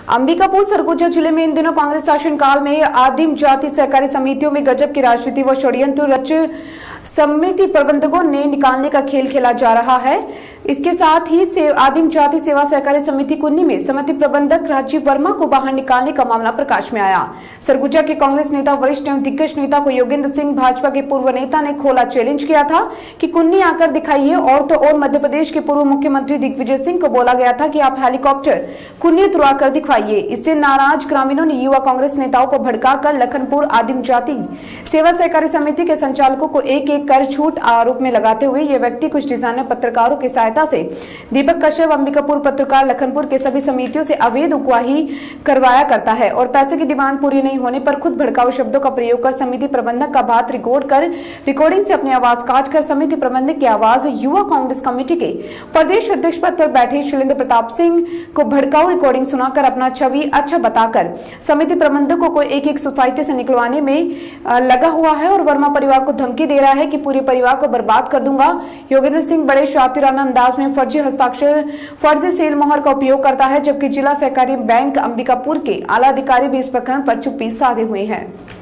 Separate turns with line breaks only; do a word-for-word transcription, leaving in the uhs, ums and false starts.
अंबिकापुर सरगुजा जिले में इन दिनों कांग्रेस शासनकाल में आदिम जाति सहकारी समितियों में गजब की राजनीति व षड्यंत्र रच समिति प्रबंधकों ने निकालने का खेल खेला जा रहा है। इसके साथ ही आदिम जाति सेवा सहकारी समिति कुन्नी में समिति प्रबंधक राजीव वर्मा को बाहर निकालने का मामला प्रकाश में आया। सरगुजा के कांग्रेस नेता वरिष्ठ एवं दिग्गज नेता को योगेंद्र सिंह भाजपा के पूर्व नेता ने खोला चैलेंज किया था कि कुन्नी आकर दिखाइए। और तो और मध्य प्रदेश के पूर्व मुख्यमंत्री दिग्विजय सिंह को बोला गया था कि आप हेलीकॉप्टर कुन्नी उतरवा कर दिखवाइए। इससे नाराज ग्रामीणों ने युवा कांग्रेस नेताओं को भड़काकर लखनपुर आदिम जाति सेवा सहकारी समिति के संचालकों को एक एक कर छूट आरोप में लगाते हुए ये व्यक्ति कुछ डिजाइनर पत्रकारों की सहायता से दीपक कश्यप अंबिकापुर पत्रकार लखनपुर के सभी समितियों से अवैध उगवाही करवाया करता है और पैसे की डिमांड पूरी नहीं होने पर खुद भड़काऊ शब्दों का प्रयोग कर समिति प्रबंधक का बात रिकॉर्ड कर रिकॉर्डिंग से अपनी आवाज काट कर समिति प्रबंधक की आवाज युवा कांग्रेस कमेटी के प्रदेश अध्यक्ष पद पर बैठे शैलेंद्र प्रताप सिंह को भड़काऊ रिकॉर्डिंग सुनाकर अपना छवि अच्छा बताकर समिति प्रबंधकों को एक एक सोसाइटी से निकलवाने में लगा हुआ है और वर्मा परिवार को धमकी दे रहा है कि पूरे परिवार को बर्बाद कर दूंगा। योगेंद्र सिंह बड़े शातिराना अंदाज में फर्जी हस्ताक्षर फर्जी सेल मोहर का उपयोग करता है, जबकि जिला सहकारी बैंक अंबिकापुर के आला अधिकारी भी इस प्रकरण पर चुप्पी साधे हुए हैं।